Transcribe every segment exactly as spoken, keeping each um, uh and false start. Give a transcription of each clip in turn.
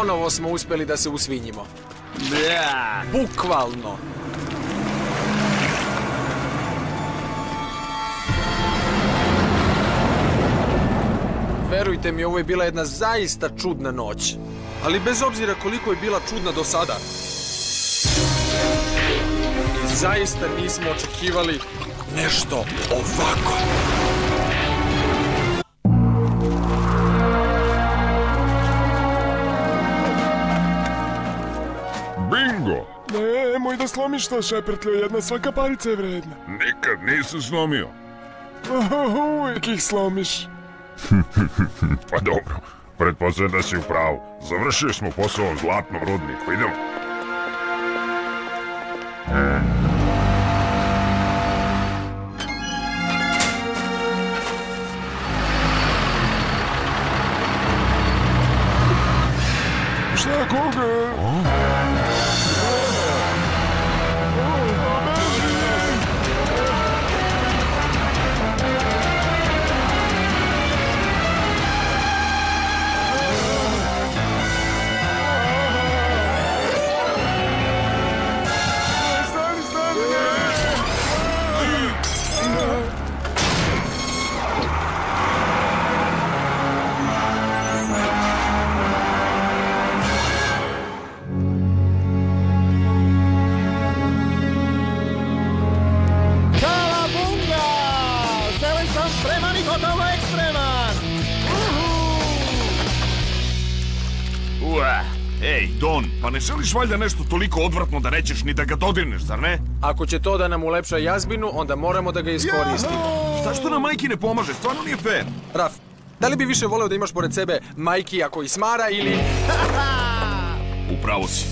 Ponovo smo uspjeli da se usvinjimo. Bukvalno. Verujte mi, ovo je bila jedna zaista čudna noć. Ali bez obzira koliko je bila čudna do sada, i zaista nismo očekivali nešto ovako. Bingo! Nemoj da slomiš to, Šeprtljo, jedna svaka parica je vredna. Nikad nisam slomio. Uvijek ih slomiš. Pa dobro, pretpostavljam da si u pravu. Završili smo posao u zlatnom rudniku, idemo. Šta, koga? Ej, Don, pa ne želiš valjda nešto toliko odvratno da nećeš ni da ga dodirneš, zar ne? Ako će to da nam ulepša jazbinu, onda moramo da ga iskoristimo. Zašto nam majki ne pomaže? Stvarno nije fair. Raf, da li bi više voleo da imaš pored sebe majkija koji smara ili... Upravo si.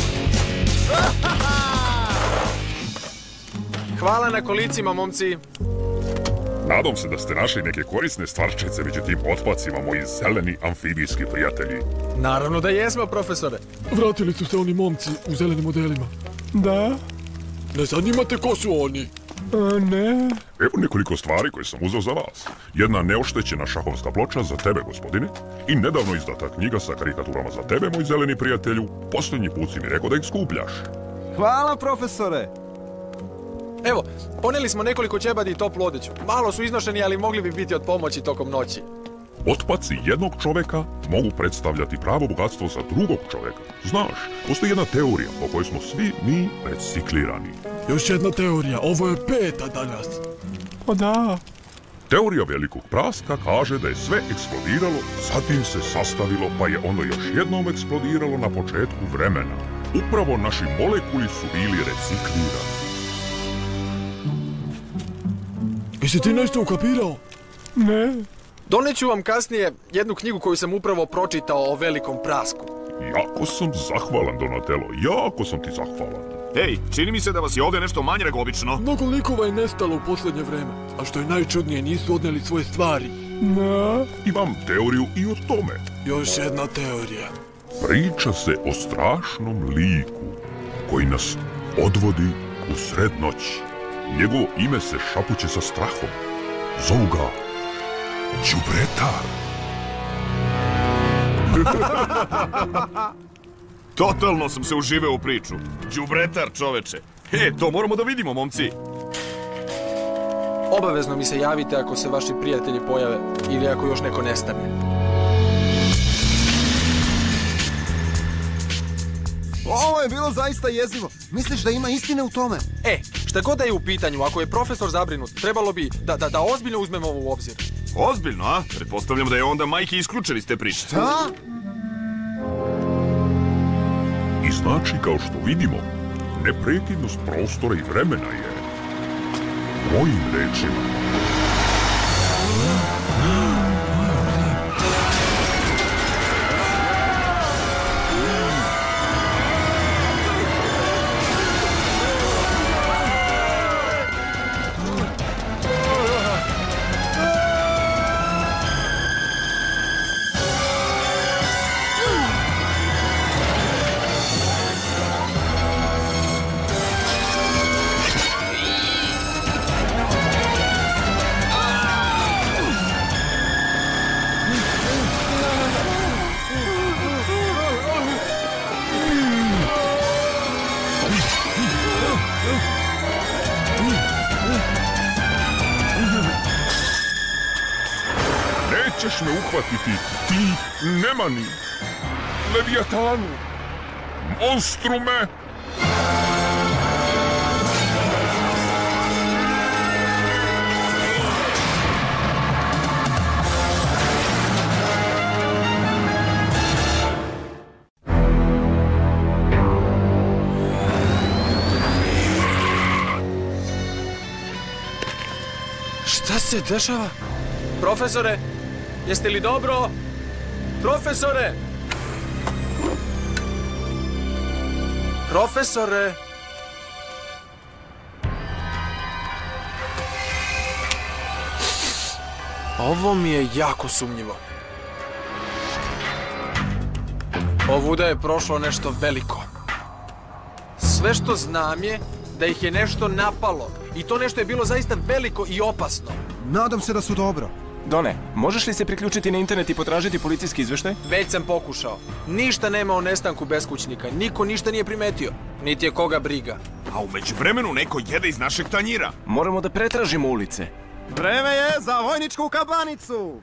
Hvala na kolicima, momci. Nadam se da ste našli neke korisne stvarčice među tim otpacima, moji zeleni amfibijski prijatelji. Naravno da jesmo, profesore. Vratili su se oni momci u zelenim modelima. Da? Ne zanimate ko su oni? A, ne. Evo nekoliko stvari koje sam uzeo za vas. Jedna neoštećena šahovska ploča za tebe, gospodine, i nedavno izdata knjiga sa karikaturama za tebe, moj zeleni prijatelju. Posljednji put si mi rekao da ih skupljaš. Hvala, profesore. Evo, poneli smo nekoliko ćebadi i toplu odeću. Malo su iznošeni, ali mogli bi biti od pomoći tokom noći. Otpaci jednog čoveka mogu predstavljati pravo bogatstvo za drugog čoveka. Znaš, postoji jedna teorija po kojoj smo svi mi reciklirani. Još jedna teorija, ovo je peta danas. O da. Teorija velikog praska kaže da je sve eksplodiralo, zatim se sastavilo, pa je onda još jednom eksplodiralo na početku vremena. Upravo naši molekuli su bili reciklirani. Jesi ti nešto ukapirao? Ne. Doneću vam kasnije jednu knjigu koju sam upravo pročitao o velikom prasku. Jako sam zahvalan, Donatello, jako sam ti zahvalan. Ej, čini mi se da vas je ovdje nešto manje nego obično. Mnogo likova je nestalo u posljednje vreme, a što je najčudnije, nisu odneli svoje stvari. Da. Imam teoriju i o tome. Još jedna teorija. Priča se o strašnom liku koji nas odvodi u sred noći. Njegovo ime se šapuće sa strahom. Zovu ga Đubretar. Totalno sam se uživeo u priču. Đubretar, čoveče. E, to moramo da vidimo, momci. Obavezno mi se javite ako se vaši prijatelji pojave ili ako još neko nestane. Ovo je bilo zaista jezivo. Misliš da ima istine u tome? E, šta god da je u pitanju, ako je profesor zabrinut, trebalo bi da, da, da ozbiljno uzmemo ovo u obzir. Ozbiljno, a? Pretpostavljam da je onda majke isključen iz te priče. Šta? I znači, kao što vidimo, neprekidnost prostora i vremena je mojim rečima. ćeš me uhvatiti, ti nemani, Leviatanu, monstrume? Šta se dešava? Profesore, jeste li dobro? Profesore! Profesore! Ovo mi je jako sumnjivo. Ovuda je prošlo nešto veliko. Sve što znam je da ih je nešto napalo. I to nešto je bilo zaista veliko i opasno. Nadam se da su dobro. Done, možeš li se priključiti na internet i potražiti policijski izveštaj? Već sam pokušao. Ništa nema o nestanku beskućnika. Niko ništa nije primetio. Niti je koga briga. A u međuvremenu neko jede iz našeg tanjira. Moramo da pretražimo ulice. Vreme je za vojničku kabanicu!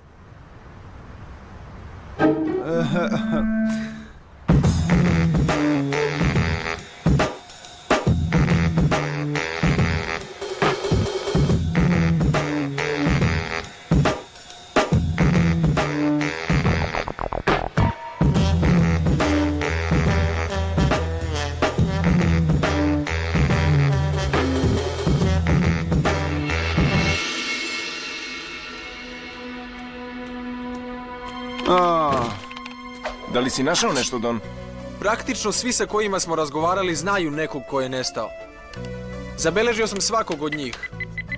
Da li si našao nešto, Don? Praktično svi sa kojima smo razgovarali znaju nekog ko je nestao. Zabeležio sam svakog od njih.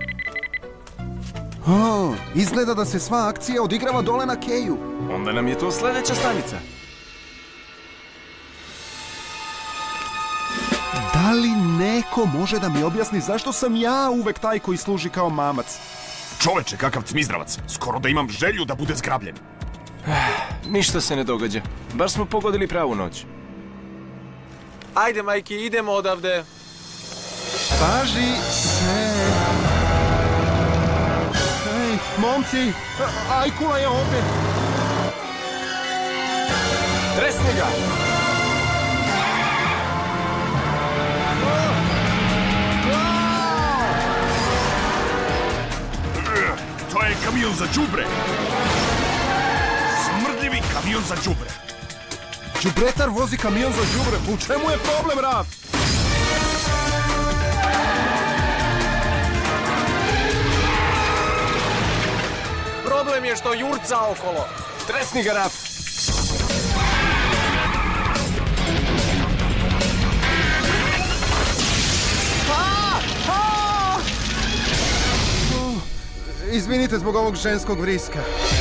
O, izgleda da se sva akcija odigrava dole na keju. Onda nam je to sledeća stanica. Da li neko može da mi objasni zašto sam ja uvek taj koji služi kao mamac? Čoveče, kakav cmizdravac. Skoro da imam želju da bude zgrabljen. Ništa se ne događa. Baš smo pogodili pravu noć. Ajde, majki, idemo odavde. Paži se. Hej, momci, Ajkula je ovde. Tresni ga! To je kamion za đubre. Smrdljivi kamion za đubre. Đubretar vozi kamion za đubre. U čemu je problem, Raf? Problem je što jurca okolo. Tresni ga, Raf! Izvinite zbog ovog ženskog vriska.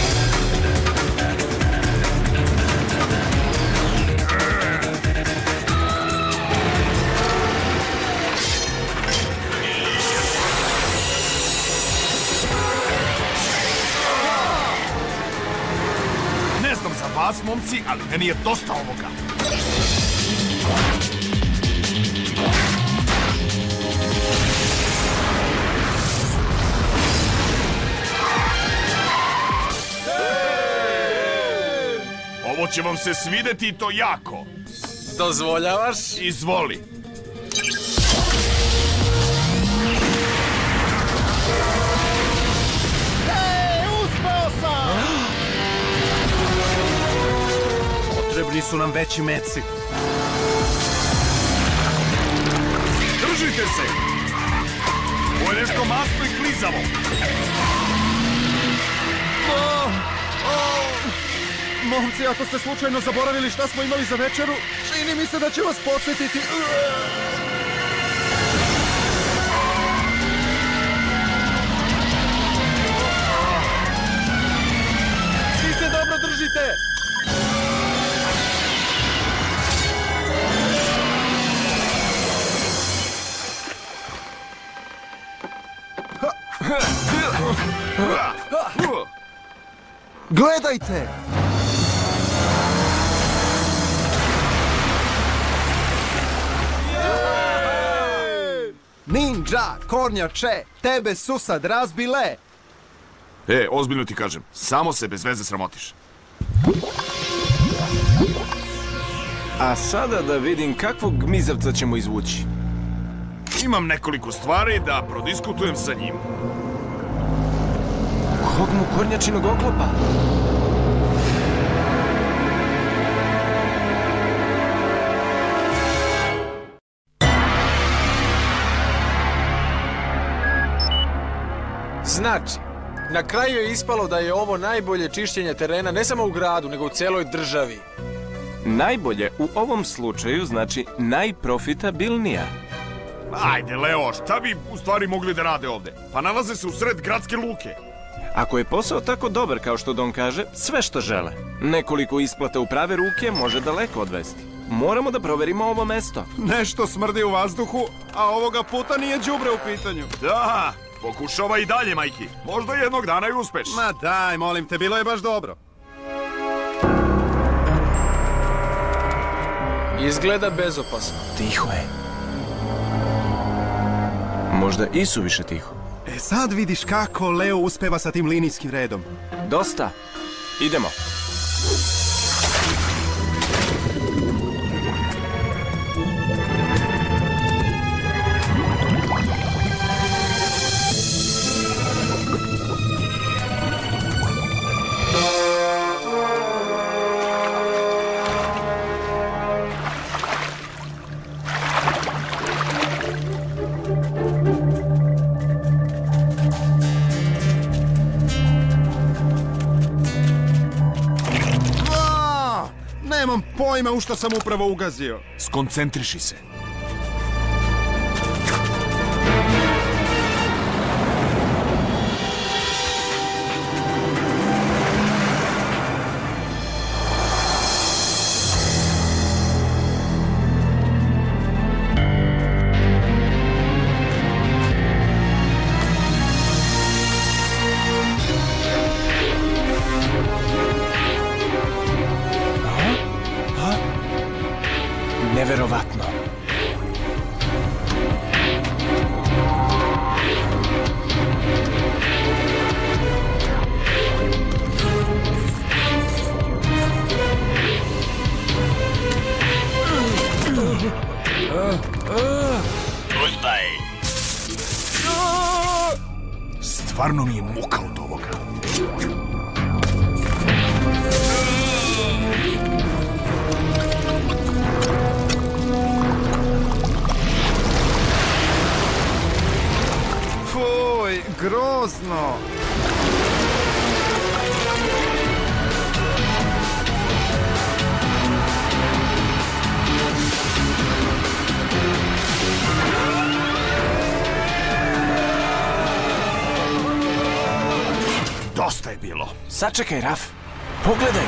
Ne znam za vas, momci, ali meni je dosta ovoga. Ovo će vam se svideti i to jako. Dozvoljavaš? Izvoli. Ej, uspeo sam! Potrebni su nam veći meci. Držite se! Ovo je nešto masno i klizavo. Momci, ako ste slučajno zaboravili šta smo imali za večeru, čini mi se da će vas podsjetiti. Svi se dobro držite! Gledajte! Ninja, kornjače, tebe su sad razbile! E, ozbiljno ti kažem, samo se bez veze sramotiš. A sada da vidim kakvog gmizavca ćemo izvući. Imam nekoliko stvari da prodiskutujem sa njim. Kog mu kornjačinog oklopa? Znači, na kraju je ispalo da je ovo najbolje čišćenje terena ne samo u gradu, nego u celoj državi. Najbolje u ovom slučaju znači najprofitabilnija. Ajde, Leo, šta bi u stvari mogli da rade ovde? Pa nalaze se u sred gradske luke. Ako je posao tako dobar kao što Don kaže, sve što žele. Nekoliko isplata u prave ruke može daleko odvesti. Moramo da proverimo ovo mesto. Nešto smrdi u vazduhu, a ovoga puta nije đubre u pitanju. Da, pokušava i dalje, majki. Možda jednog dana i uspeš. Ma daj, molim te, bilo je baš dobro. Izgleda bezopasno. Tiho je. Možda i suviše tiho. E sad vidiš kako Leo uspeva sa tim linijskim redom. Dosta. Idemo. Nemam pojma u što sam upravo ugazio. Skoncentriši se. Neverovatno. Ustaj! Stvarno mi je muka od ovoga. Fuj, grozno. Dosta je bilo. Sačekaj, Raf. Pogledaj.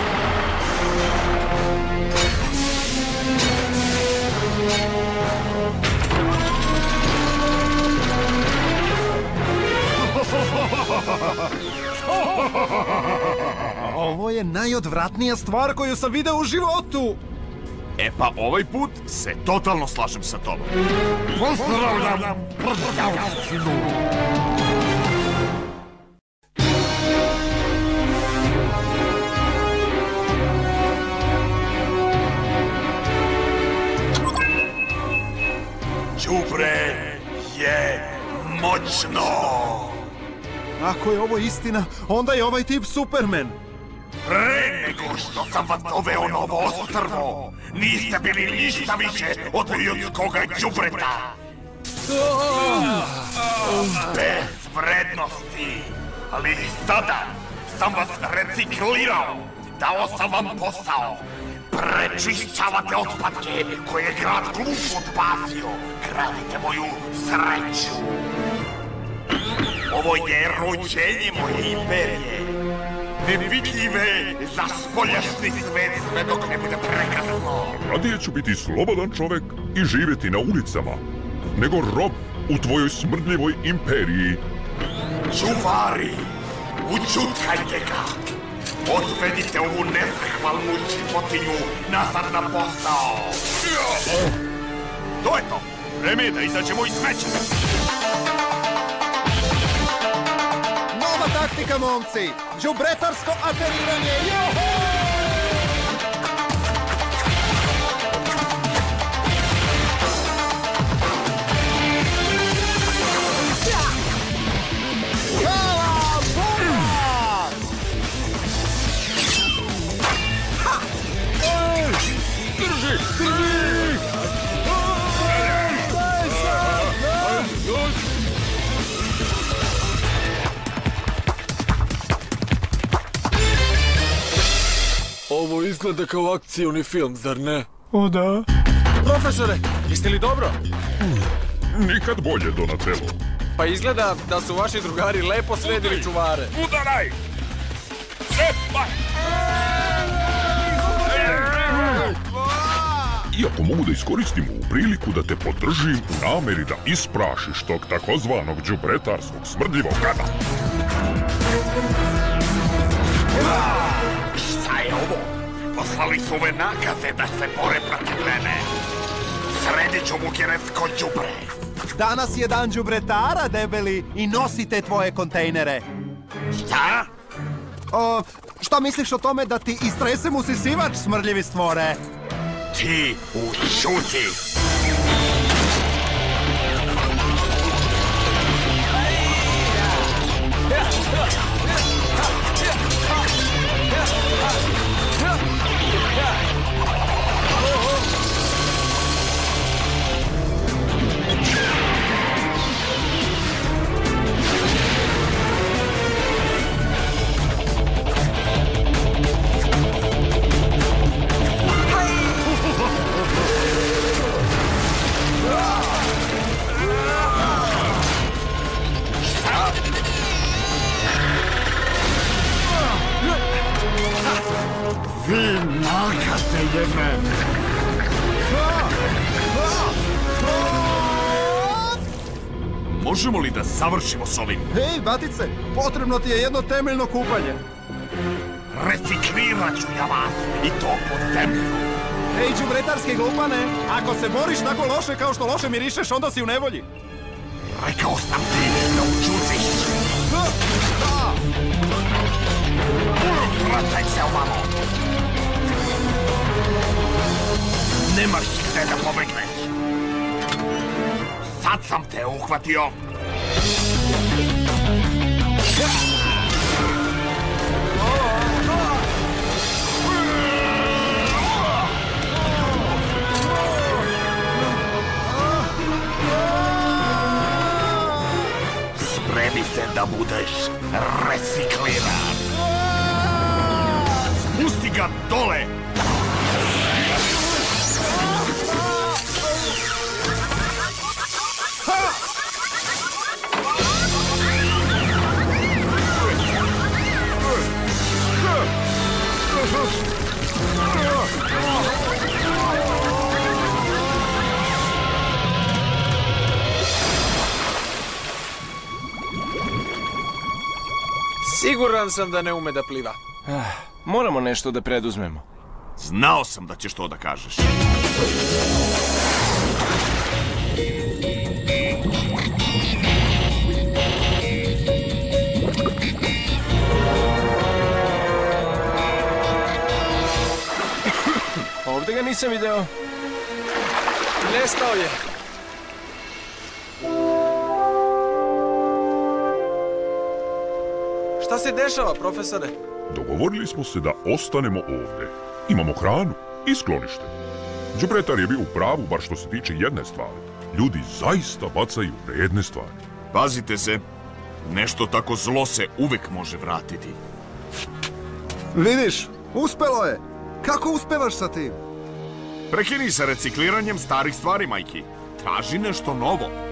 Ovo je najodvratnija stvar koju sam video u životu. E pa ovaj put se totalno slažem sa tobom. Pozdravljam prljavštinu. Đubre je moćno. Ako je ovo istina, onda je ovaj tip Superman. Pre nego što sam vas doveo na ovo ostrvo, niste bili ništa više od ljudskoga đubreta. Bez vrednosti. Ali sada sam vas reciklirao. Dao sam vam posao. Prečišćavate otpadke koje je grad glupo odbacio. Gradite moju sreću. Ovo je rođenje moje imperije. Nevidljive za spoljašnji svet sve dok ne bude prekasno. Radije ću biti slobodan čovek i živjeti na ulicama, nego rob u tvojoj smrdljivoj imperiji. Čuvari, učutkajte ga. Odvedite ovu nezahvalnu životinju nazad na posao. To je to. Vreme je da izađemo iz smeća. Nova taktika, momci! Đubretarsko ateriranje! Joho! Ovo izgleda kao akcioni film, zar ne? O da. Profesore, jeste li dobro? Nikad bolje, Donatello. Pa izgleda da su vaši drugari lepo sredili čuvare. Udaraj! Cepaj! Iako mogu da iskoristim ovu priliku da te podržim u nameri da isprašiš tog takozvanog đubretarskog smrdljivog gada. Šta je ovo? Poslali su ove nakaze da se bore protiv mene. Sredit ću mu kinesko đubre. Danas je dan đubretara, debeli, i nosite tvoje kontejnere. Šta? O, šta misliš o tome da ti istresem usisivač, smrdljivi stvore? Ti ušuti! Vi nakaze jedne! Možemo li da završimo s ovim? Hej, batice, potrebno ti je jedno temeljno kupanje. Reciklirat ću ja vas i to po zemlju. Ej, đubretarske glupane, ako se boriš tako loše kao što loše mirišeš, onda si u nevolji. Rekao sam ti da učutiš. Vrataj se ovamo. Nemaš gde da pobegneš. Sad sam te uhvatio. Spremi se da budeš recikliran. Spusti ga dole! Siguran sam da ne ume da pliva. Moramo nešto da preduzmemo. Znao sam da ćeš to da kažeš. Ovde ga nisam video. Nestao je. Šta se dešava, profesore? Dogovorili smo se da ostanemo ovdje. Imamo hranu i sklonište. Đubretar je bio u pravu, bar što se tiče jedne stvari. Ljudi zaista bacaju vredne stvari. Pazite se, nešto tako zlo se uvek može vratiti. Vidiš, uspelo je. Kako uspevaš sa tim? Prekini sa recikliranjem starih stvari, majki. Traži nešto novo.